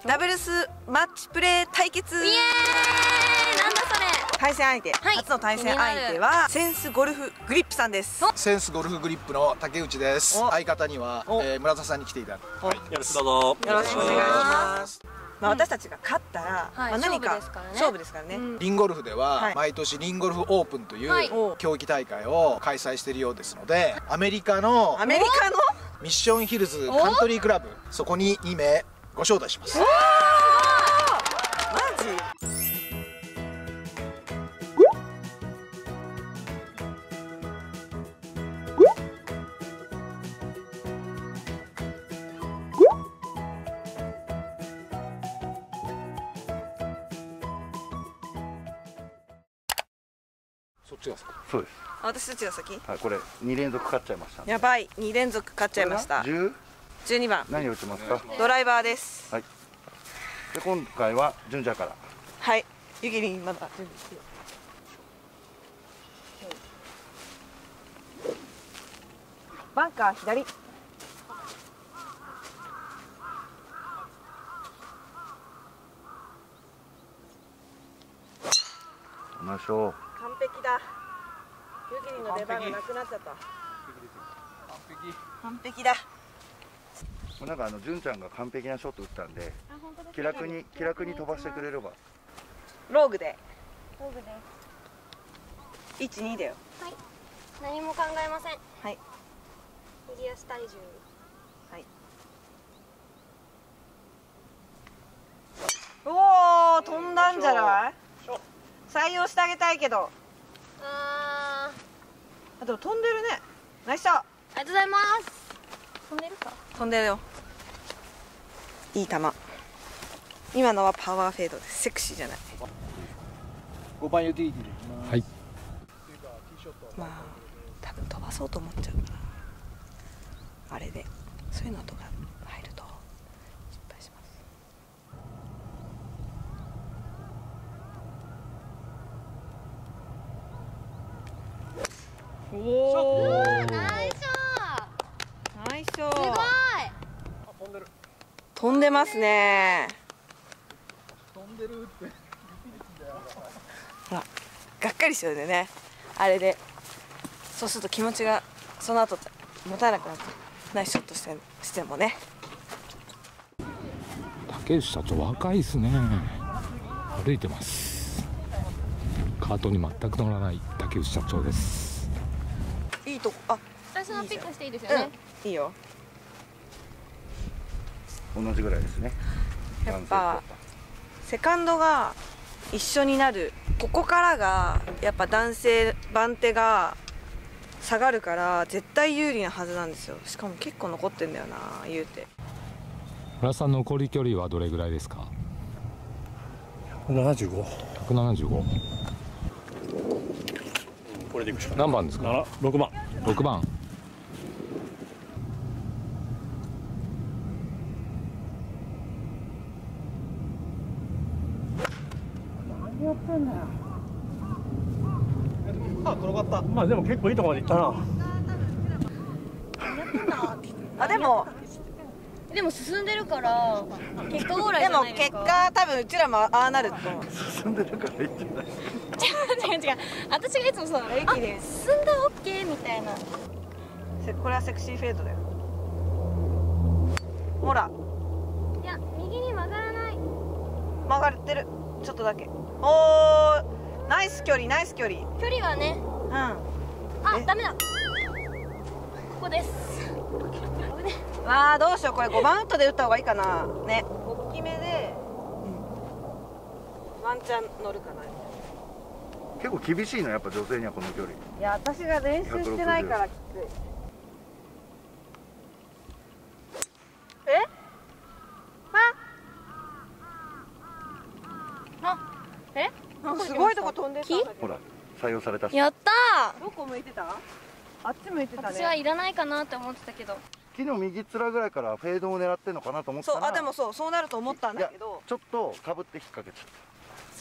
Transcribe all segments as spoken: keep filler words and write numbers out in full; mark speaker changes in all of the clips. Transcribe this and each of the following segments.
Speaker 1: ダブルスマッチプレー対決。イエーイ。
Speaker 2: なんだそれ。
Speaker 1: 対戦相手、はい、初の対戦相手はセンスゴルフグリップさんです。
Speaker 3: センスゴルフグリップの竹内です。相方には、えー、村田さんに来ていただき、はい、
Speaker 4: よろしくどうぞ
Speaker 1: よろしくお願いします。まあ私たちが勝ったら、うん、まあ何か勝負ですからね。
Speaker 3: リンゴルフでは、はい、毎年リンゴルフオープンという、はい、競技大会を開催しているようですので、アメリカの
Speaker 1: アメリカの
Speaker 3: ミッションヒルズカントリークラブ、そこににめいご招待します。マ
Speaker 1: ジ？
Speaker 3: そっちが先。
Speaker 5: そうです。
Speaker 1: 私たちが先。
Speaker 5: はい、これに連続勝っちゃいました。
Speaker 1: やばい、に連続勝っちゃいました。
Speaker 5: 十？
Speaker 1: 十二番。
Speaker 5: 何を打ちますか？
Speaker 1: ドライバーです。
Speaker 5: はい。で今回は純ちゃんから。
Speaker 1: はい。ゆきりんまだ準備して。バンカー左。
Speaker 5: ましょう。
Speaker 1: 完璧だ。ゆきりんの出番がなくなっちゃった。完璧。完璧だ。
Speaker 5: なんかあの純ちゃんが完璧なショット打ったんで、気楽に気楽に飛ばしてくれれば。
Speaker 1: ローグで。
Speaker 2: ローグです。
Speaker 1: 一二だよ。
Speaker 2: はい。何も考えません。
Speaker 1: はい。
Speaker 2: 右足体重。
Speaker 1: はい。おお、飛んだんじゃない？採用してあげたいけど。
Speaker 2: あ
Speaker 1: あ、でも飛んでるね。ナイスショット。
Speaker 2: ありがとうございます。飛んでるか？
Speaker 1: 飛んでるよ。いい球。今のはパワーフェードです。セクシーじゃない。
Speaker 3: ごばんユーティリティでいきます。はい。
Speaker 1: まあ多分飛ばそうと思っちゃうから、あれでそういうのとか入ると失敗します。おお、
Speaker 2: ナイスショー。
Speaker 1: ナイスショー。
Speaker 2: すごい。
Speaker 3: 飛んでる。
Speaker 1: 飛んでますね。
Speaker 3: 飛んでるって。
Speaker 1: ほら、がっかりしちゃうよね。あれで、そうすると気持ちがその後持たなくなって、ナイスショットしてしてもね。
Speaker 4: 竹内社長若いですね。歩いてます。カートに全く乗らない竹内社長です。
Speaker 1: いいとこ、あ、
Speaker 2: 私のピックしていいですよね。
Speaker 1: うん、いいよ。
Speaker 5: 同じぐらいですね。
Speaker 1: やっぱセカンドが一緒になる、ここからがやっぱ男性番手が下がるから絶対有利なはずなんですよ。しかも結構残ってんだよな、言うて。
Speaker 4: 村田さん残り距離はどれぐらいですか？
Speaker 6: ひゃくななじゅうご。
Speaker 4: ひゃくななじゅうご。
Speaker 6: これでいくしかない。
Speaker 4: 何番ですか？
Speaker 6: ろくばん。
Speaker 4: ろくばん。
Speaker 6: 何やってんだよ。
Speaker 3: あ、転がった。
Speaker 6: まあでも結構いいところまで行ったな。
Speaker 1: あ、でも
Speaker 2: でも進んでるから結果オーライ
Speaker 1: でも
Speaker 2: じゃないですか。
Speaker 1: 結果多分うちらもああなると。
Speaker 5: 進んでるから言ってない。
Speaker 2: 違う違う違う。私がいつもそう。あ、進んだオッケーみたいな。
Speaker 1: これはセクシーフェードだよ。ほら。
Speaker 2: いや、右に曲がらない。
Speaker 1: 曲がってる。ちょっとだけ。おー、ナイス距離、ナイス距離。
Speaker 2: 距離はね。
Speaker 1: うん。
Speaker 2: あ、ダメだ。ここです。危ね。
Speaker 1: あー、どうしよう、これごばんウッドで打った方がいいかな。ね、大きめで、ワンチャン乗るかな。
Speaker 5: 結構厳しいのやっぱ女性にはこの距離。
Speaker 1: いや、私が練習してないからきつい。え？あ？あ？え？すごいとこ飛んでたんだけど。
Speaker 5: ほら採用されたし。
Speaker 2: やったー。
Speaker 1: どこ向いてた？あっち向いてたね。
Speaker 2: 私はいらないかなって思ってたけど。
Speaker 5: 木の右面ぐらいからフェードを狙ってんのかなと思ったら。
Speaker 1: そう、あ、でもそう、そうなると思ったんだけど。
Speaker 5: ちょっとかぶって引っ掛けちゃった。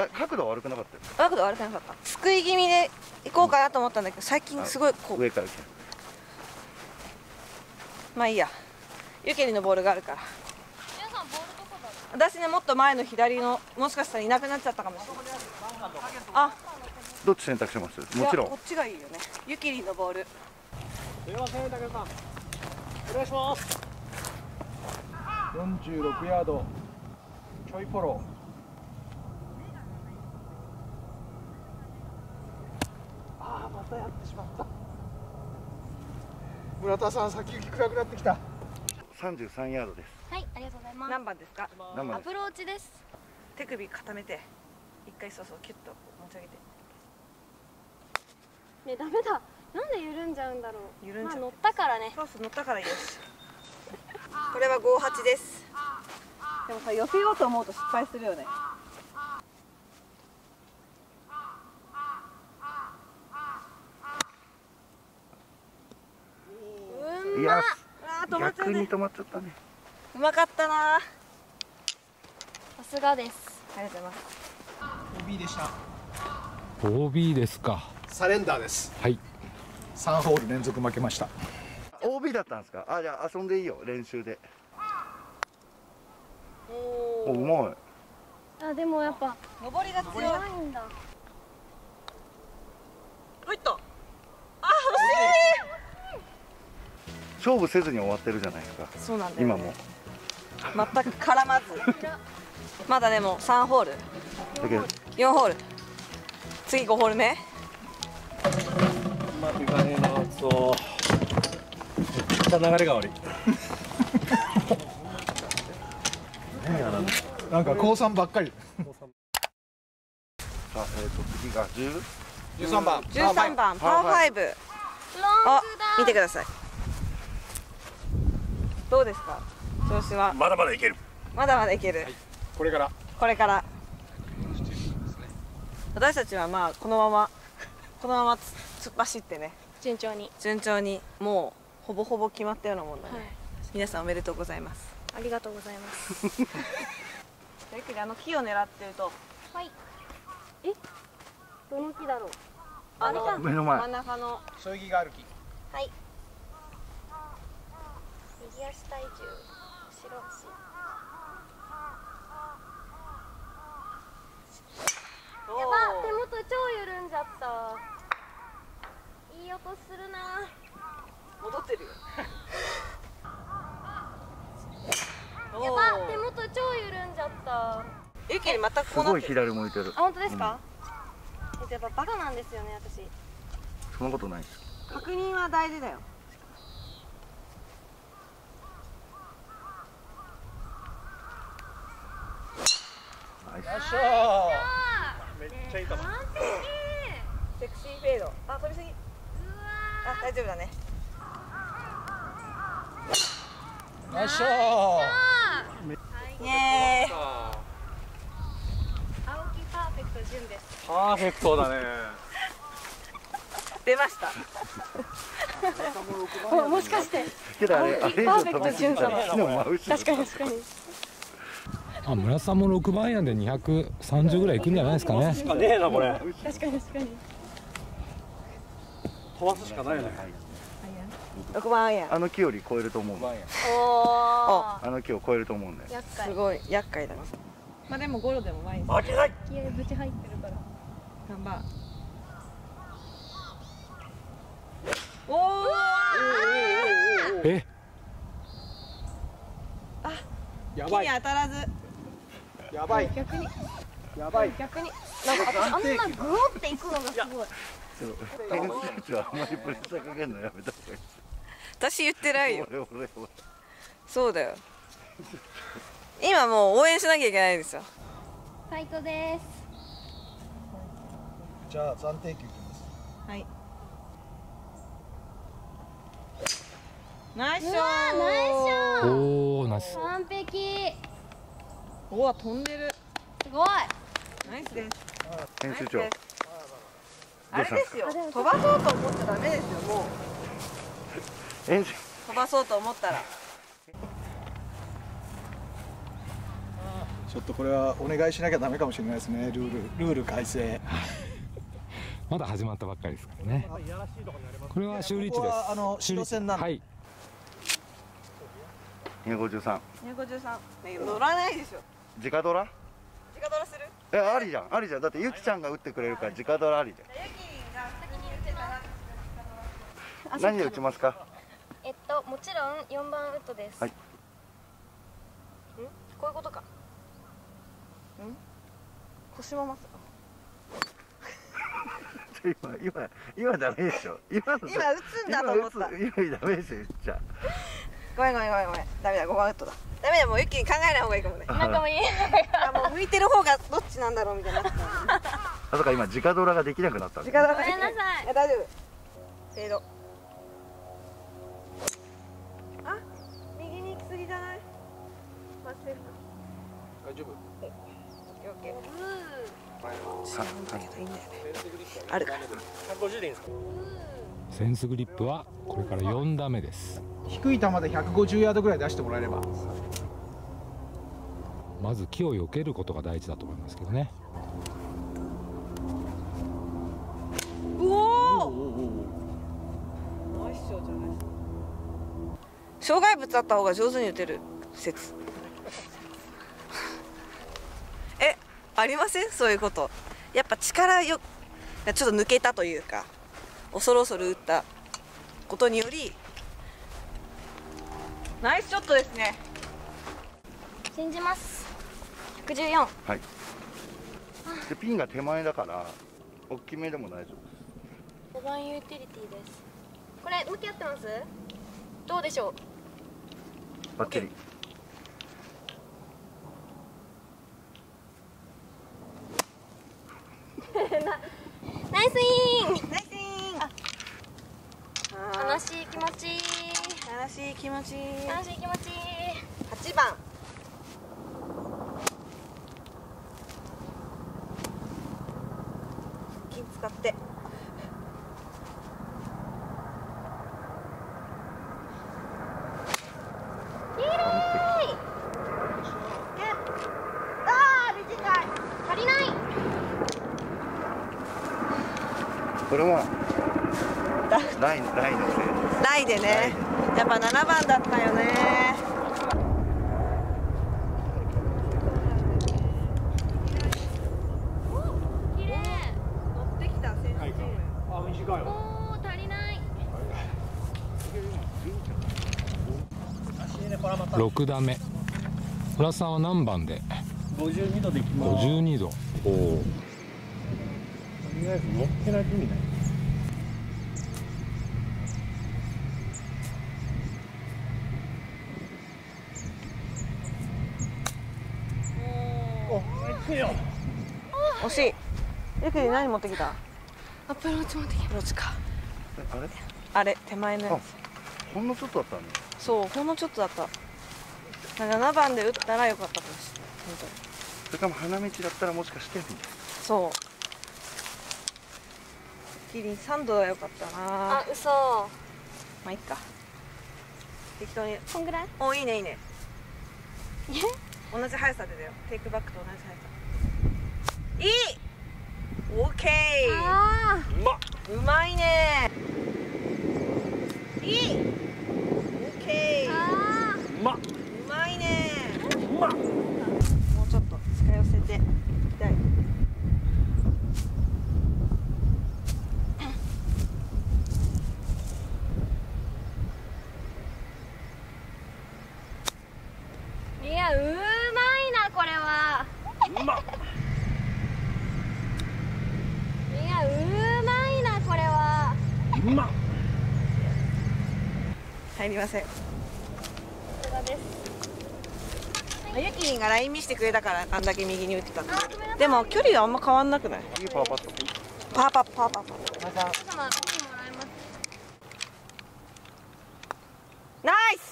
Speaker 5: え、角度は悪くなかったよ。
Speaker 1: 角度悪くなかった。すくい気味で行こうかなと思ったんだけど、最近すごいこう。
Speaker 5: 上から来て。
Speaker 1: まあいいや。ゆけりのボールがあるから。
Speaker 2: 皆さんボールどこだろう。
Speaker 1: 私ね、もっと前の左のもしかしたらいなくなっちゃったかもしれない。あ、
Speaker 5: どっち選択します？もちろん
Speaker 1: いやこっちがいいよね。ゆきりんのボール。
Speaker 6: すいません、武さん。お願いします。
Speaker 3: よんじゅうろくヤードちょいフォロー。ああ、またやってしまった。村田さん、先行き暗くなってきた。
Speaker 5: さんじゅうさんヤードです。
Speaker 2: はい、ありがとうございます。
Speaker 1: 何番ですか？
Speaker 2: ア
Speaker 5: 何番です
Speaker 2: プローチです。
Speaker 1: 手首固めて、一回そうそうキュッと持ち上げて。
Speaker 2: ね、ダメだ。なんで緩んじゃうんだろう。
Speaker 1: 緩んじゃう
Speaker 2: まあ乗ったからね。
Speaker 1: そうそう乗ったからよし。これはごはちです。でもさ、寄せようと思うと失敗するよね。
Speaker 2: うん
Speaker 5: いや、
Speaker 1: あー止まっちゃうね。
Speaker 5: 逆に止まっちゃったね。
Speaker 1: うまかったなー。
Speaker 2: さすがです。
Speaker 1: ありがとうございます。
Speaker 3: オービー でした。
Speaker 4: オービー ですか。
Speaker 3: サレンダーです。
Speaker 4: はい。
Speaker 3: さんホール連続負けました。
Speaker 5: オービー だったんですか？あ、じゃあ遊んでいいよ、練習で。お、うまい。
Speaker 2: あ、でもやっぱ
Speaker 1: 上りが強い。
Speaker 2: 強いんだ。
Speaker 1: おいっと。
Speaker 5: 勝負せずに終わってるじゃないですか。
Speaker 1: そうなんだよ、ね。
Speaker 5: 今も。
Speaker 1: 全く絡まず。まだでもさんホール。
Speaker 5: だけど、
Speaker 1: よんホール。次ごホール目。
Speaker 6: うまくいかねえな。そう。めっちゃ流れが悪い。何やなんだ。
Speaker 3: なんか高さんばっかり。
Speaker 5: さあ、えっと、次がじゅう。
Speaker 3: じゅうさんばん。
Speaker 1: じゅうさんばんパーファイブ。
Speaker 2: ロン
Speaker 1: あ
Speaker 2: グだ。、
Speaker 1: 見てください。どうですか？調子は。
Speaker 6: まだまだいける。
Speaker 1: まだまだいける。
Speaker 3: これから。
Speaker 1: これから。私たちはまあこのままこのまま突っ走ってね、
Speaker 2: 順調に。
Speaker 1: 順調にもうほぼほぼ決まったようなもんだね。
Speaker 2: はい。
Speaker 1: 皆さんおめでとうございます。
Speaker 2: ありがとうございます。
Speaker 1: ゆっくりあの木を狙ってると、
Speaker 2: はい。え？どの木だろう。
Speaker 1: あの
Speaker 5: 目の前
Speaker 1: 真ん中の
Speaker 3: そよぎがある木。
Speaker 2: はい。右足体重、後ろ足。やば、手元超緩んじゃった。いい音するな。
Speaker 1: 戻ってるよ。
Speaker 2: やば、手元超緩んじゃった。
Speaker 1: ゆっくり全く
Speaker 5: すごい
Speaker 1: こうなってる。
Speaker 5: 左向いてる。
Speaker 2: あ、本当ですか？えっとやっぱバカなんですよね、私。
Speaker 5: そんなことないです。
Speaker 1: 確認は大事だよ。
Speaker 5: ナイス。
Speaker 6: めっちゃいいかも。
Speaker 2: 完璧。
Speaker 1: セクシーフェード。あ、飛びすぎ。
Speaker 2: うわ
Speaker 1: あ、大丈夫だね。
Speaker 3: ナイスショ
Speaker 2: ー。
Speaker 1: イエーイ。
Speaker 2: 青木パーフェクト順です。
Speaker 6: パーフェクトだね。
Speaker 1: 出ました。
Speaker 2: お、もしかして。
Speaker 5: けどあれ、あれ以上飛びすぎたら木の真後ろ。
Speaker 2: 確かに確かに。
Speaker 4: あ、村田さんもろくばんアイアンでにひゃくさんじゅうぐらいいくんじゃないですかね。
Speaker 6: しかねえなこれ。
Speaker 2: 確かに確かに。
Speaker 6: 飛ばすしかないね。
Speaker 1: ろくばんアイアン。
Speaker 5: あの木より超えると思うんで。
Speaker 2: おお。
Speaker 5: あの木を超えると思うんで。
Speaker 2: 厄介。
Speaker 1: すごい厄介だ。まあでもゴロでも前に。
Speaker 6: 負けない。
Speaker 2: 気合ぶち入ってるから。
Speaker 1: 頑張。おお。
Speaker 4: え、
Speaker 3: やばい
Speaker 1: 木に当たらず。
Speaker 3: やばい
Speaker 2: 逆に
Speaker 3: やばい。
Speaker 2: 逆になんか私あんなグロっていくのがすごい。
Speaker 5: そう点数値はあんまりプレッシャーかけるのやめた方がいい。
Speaker 1: 私言ってないよ。
Speaker 5: 俺俺俺。
Speaker 1: そうだよ。今もう応援しなきゃいけないんですよ。
Speaker 2: ファイトです。
Speaker 3: じゃあ暫定球いきます。
Speaker 1: はい。ナイスショ
Speaker 2: うわーナイスショー。
Speaker 4: おお、ナイス。
Speaker 2: 完璧。
Speaker 1: おわ飛んでる。
Speaker 2: すごい。
Speaker 1: ナイスです。
Speaker 5: 編集長。
Speaker 1: ナイスですあれですよ。飛ばそうと思っちゃダメですよ。もう
Speaker 5: 編集。
Speaker 1: 飛ばそうと思ったら。
Speaker 3: ちょっとこれはお願いしなきゃダメかもしれないですね。ルールルール改正。
Speaker 4: まだ始まったばっかりですからね。これは修理位置です。
Speaker 3: ここはあの白線なの。
Speaker 4: はい。
Speaker 5: にひゃくごじゅうさん。
Speaker 1: にひゃくごじゅうさん。ね乗らないでしょ。
Speaker 5: 直ドラ
Speaker 1: 直ドラする？
Speaker 5: え、ありじゃん、ありじゃん。だってゆきちゃんが打ってくれるから直ドラありじゃん。
Speaker 1: ゆきりんが先に打ってたら
Speaker 5: 何で打ちますか？
Speaker 2: えっともちろんよんばんウッドです。
Speaker 5: はい。
Speaker 1: ん？こういうことか。ん？腰もますか？
Speaker 5: 今今今ダメでしょ。今の
Speaker 1: 今打つんだと思った。
Speaker 5: 今打つ今ダメですよ、言っちゃ。
Speaker 1: ごめんごめんごめんごめん。ダメだ、ごばんウッドだ。ダメだ、もうゆきりん考えない方がいいかもね。
Speaker 2: なんかも言えない。
Speaker 1: あ、もう向いてる方がどっちなんだろうみたいになってた。
Speaker 5: あ、そうか、今直ドラができなくなったんだ。
Speaker 1: 直ドラ
Speaker 2: ごめんなさい。
Speaker 1: や、大丈夫。フェード。あ、右に行き過ぎじゃない？まあ、セーフか。
Speaker 3: 大丈夫。
Speaker 1: オッケー。
Speaker 5: は
Speaker 1: 知らんだけどいいんだよね。あるから。
Speaker 6: ひゃくごじゅうでいいんですか？
Speaker 4: センスグリップはこれからよん打目です。
Speaker 3: 低い球でひゃくごじゅうヤードぐらい出してもらえれば。
Speaker 4: まず木を避けることが大事だと思いますけどね。
Speaker 1: うおー。ナイスショットじゃないですか。障害物あった方が上手に打てる説。え、ありません？そういうこと。やっぱ力よ、ちょっと抜けたというか、恐る恐る打ったことにより。ナイスショットですね。
Speaker 2: 信じます。ひゃくじゅうよん。
Speaker 5: はい。でピンが手前だから大きめでも大丈夫です。
Speaker 2: ごばんユーティリティです。これ向き合ってます？どうでしょう？
Speaker 5: バッチリ。
Speaker 2: ナイスイン。
Speaker 1: ナイスイン。
Speaker 2: 悲しい気持ちいい。
Speaker 1: 悲しい気持ちいい。
Speaker 2: 悲しい気持ちいい。
Speaker 1: はちばん。金使って。
Speaker 2: イエーイ。
Speaker 1: ああ、短い。
Speaker 2: 足りない。
Speaker 5: これはラインラインのせい。
Speaker 1: ライでね。やっぱななばんだったよね。
Speaker 2: 綺麗。
Speaker 1: 乗ってきた選手。
Speaker 6: あ、短いわ。
Speaker 2: おー、足りない。
Speaker 4: ろく打目。村さんは何番で？
Speaker 6: ごじゅうにどでいきます。
Speaker 4: ごじゅうにど。おお。
Speaker 6: とりあえず乗っけないと意味ない。
Speaker 1: 惜しい。ゆきり何持ってきた？
Speaker 2: アプローチ持ってき
Speaker 1: アプローチか。
Speaker 5: あれ
Speaker 1: あれ手前のや
Speaker 5: あほんのちょっとだったんだ。
Speaker 1: つ。そう、ほんのちょっとだった。ななばんで打ったらよかったかもしれない。本当に。
Speaker 5: それかも花道だったらもしかして
Speaker 1: そう。キリンさんどはよかったな。
Speaker 2: あ、嘘。
Speaker 1: まあいっか。適当に。
Speaker 2: こんぐらい？
Speaker 1: お、いいねいいね。同じ速さでだよ。テイクバックと同じ速さ。いい。オッケー。
Speaker 2: あ
Speaker 6: うまっ。
Speaker 1: うまいね。いい。オッケー。
Speaker 2: あ
Speaker 6: うまっ。
Speaker 1: うまいね。
Speaker 6: うまっ。
Speaker 1: もうちょっと近寄せていきたい。
Speaker 2: いや、うまいなこれは。
Speaker 6: うまっ。
Speaker 2: いや、うまいなこれは。
Speaker 6: うまっ。
Speaker 1: 入りません。
Speaker 2: さすがです。
Speaker 1: ゆきりんがライン見せてくれたからあんだけ右に打ってたんだけど。でも距離はあんま変わんなくない？
Speaker 5: いいパーパット。
Speaker 1: パーパッパーパーパー。
Speaker 2: 皆様、見てもらいます。
Speaker 1: ナイス。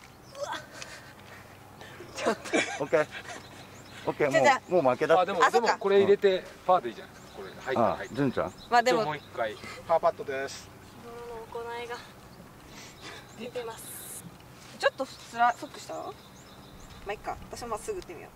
Speaker 1: ちょっと。
Speaker 5: オッケー。オッケー。
Speaker 1: じゃあじゃ
Speaker 5: もうもう負けだ。
Speaker 4: あでも
Speaker 1: あそっか
Speaker 4: でもこれ入れてパーでいいじゃないですか。これ入ったら
Speaker 5: あ
Speaker 4: 入った。
Speaker 5: 純ちゃん。
Speaker 1: まあでも
Speaker 4: もう一回。
Speaker 3: パーパットです。
Speaker 2: 泥の行いが出てます。
Speaker 1: ちょっとスラフックした？まあいっか。私もまっすぐ打ってみよ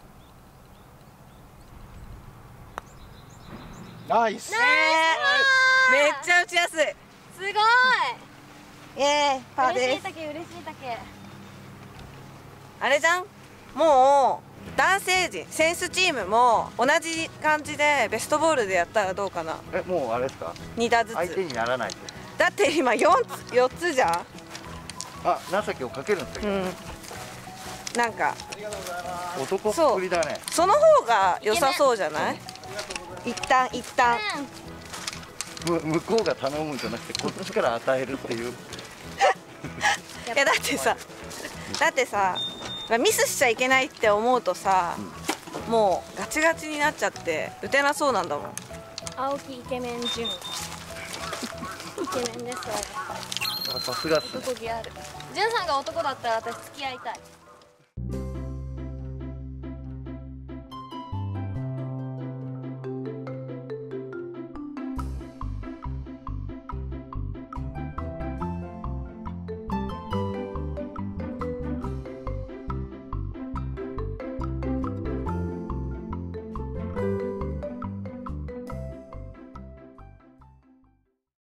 Speaker 1: う。
Speaker 3: ナイス。
Speaker 1: ねえ。めっちゃ打ちやすい。
Speaker 2: すごい。
Speaker 1: イエーイ、パーです。
Speaker 2: 嬉しいだけ嬉しいだけ。
Speaker 1: あれじゃん。もう男性陣選手チームも同じ感じでベストボールでやったらどうかな。
Speaker 5: え、もうあれですか？
Speaker 1: に打ずつ。
Speaker 5: 相手にならないと。
Speaker 1: だって今よんつよっつじゃん。
Speaker 5: あ、情けをかけるんですか？
Speaker 1: うん。なんか
Speaker 5: 男っぷりだね。
Speaker 1: その方が良さそうじゃない？一旦一旦。
Speaker 5: む向こうが頼むんじゃなくてこっちから与えるっていう。
Speaker 1: いやだってさ、だってさ、ミスしちゃいけないって思うとさ、うん、もうガチガチになっちゃって打てなそうなんだもん。
Speaker 2: 青木イケメン純。イケメンですわ。
Speaker 5: さすがっすね。
Speaker 2: 男気ある。純さんが男だったら私付き合いたい。